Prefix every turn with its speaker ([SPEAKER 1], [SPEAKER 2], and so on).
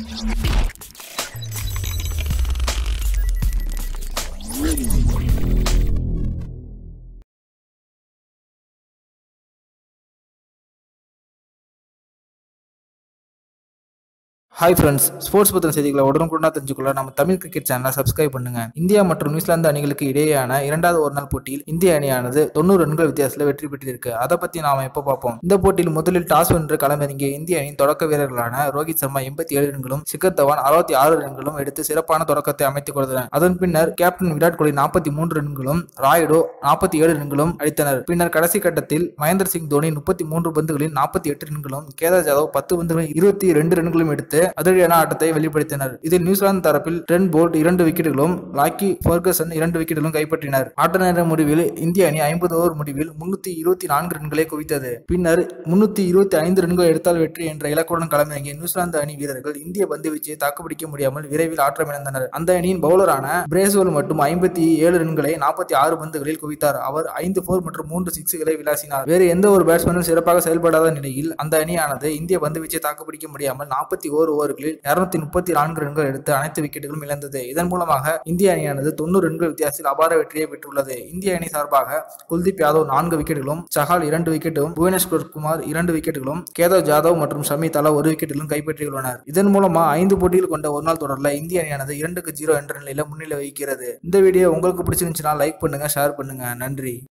[SPEAKER 1] Hi friends, sports பற்றின செய்திகளை உடனுக்குடனா தெரிஞ்சுக்கொள்ள நம்ம தமிழ் கிரிக்கெட் சேனலை சப்ஸ்கிரைப் பண்ணுங்க. இந்தியா மற்றும் நியூசிலாந்து அணிகளுக்கு இடையேயான இரண்டாவது ஒருநாள் போட்டியில் இந்திய அணியானது 90 ரன்கள் வித்தியாசத்தில் வெற்றி பெற்றிருக்கு. அதை பத்தி நாம இப்ப பார்ப்போம். இந்த போட்டியில் முதலில் டாஸ் வென்று களமிறங்கிய இந்திய அணியின் தொடக்க வீரர்களான ரோஹித் சர்மா 87 ரன்களும், ஷிகர் தவான் 66 ரன்களும் எடுத்து சிறப்பான தொடக்கத்தை அமைத்துக் கொடுத்தனர். அதன் பின்னர் கேப்டன் விராட் கோலி 43 ரன்களும், ராயுடு 47 ரன்களும் அடித்தனர். பின்னர் கடைசி கட்டத்தில் மகேந்திர சிங் தோனி 33 பந்துகளில் 48 ரன்களும், கேதார் ஜாதவ் 10 பந்துகளில் 22 ரன்களும் எடுத்து அதிரடியான ஆட்டத்தை வெளிப்படுத்தினர். இதில் நியூசிலாந்து தரப்பில் ட்ரெண்ட் போல்ட் 2 விக்கெட்டுகளும், லாக்கி ஃபெர்குசன் 2 விக்கெட்டுகளும் கைப்பற்றினர். ஆட்ட நேர முடிவில் இந்திய அணி 50 ஓவர் முடிவில் 324 ரன்களை குவித்தது. பின்னர் 325 ரன்கள் எடுத்தால் வெற்றி என்ற இலக்குடன் களமிறங்கிய நியூசிலாந்து அணி வீரர்கள் இந்திய பந்து வீச்சை தாக்குப்பிடிக்க முடியாமல் விரைவில் ஆட்டமிழந்தனர். அந்த அணியின் பவுலரான பிரேஸ்வெல் மட்டும் 57 ரன்களை 46 பந்துகளில் குவித்தார். அவர் 5 4 மற்றும் 3 6களை விளாசினார். வேறு எந்த ஒரு பேட்ஸ்மேனும் சிறப்பாக செயல்படாத நிலையில் அந்த அணியானது இந்திய பந்து வீச்சை தாக்குப்பிடிக்க முடியாமல் 41 ஓவர்களில் 234 ரன்கள் எடுத்து அனைத்து விக்கெட்டுகளும் இழந்தது. இதன் மூலமாக இந்திய அணியானது 90 ரன்கள் வித்தியாசத்தில் அபார வெற்றியை பெற்றுள்ளது. இந்திய அணி சார்பாக குல்தீப் யாதவ் 4 விக்கெட்டுகளும், சஹால் 2 விக்கெட்டும், புவனேஸ்வர் குமார் 2 விக்கெட்டுகளும், கேதார் ஜாதவ் மற்றும் ஷமி தலா 1 விக்கெட்டிலும் கைப்பற்றியுள்ளனர். இதன் மூலமா 5 போட்டிகள் கொண்ட ஒருநாள் தொடர்ல இந்திய அணியானது 2-0 என்ற நிலையில முன்னிலை வகிக்கிறது. இந்த வீடியோ உங்களுக்கு பிடிச்சிருந்துச்சுன்னா லைக் பண்ணுங்க, ஷேர் பண்ணுங்க. நன்றி.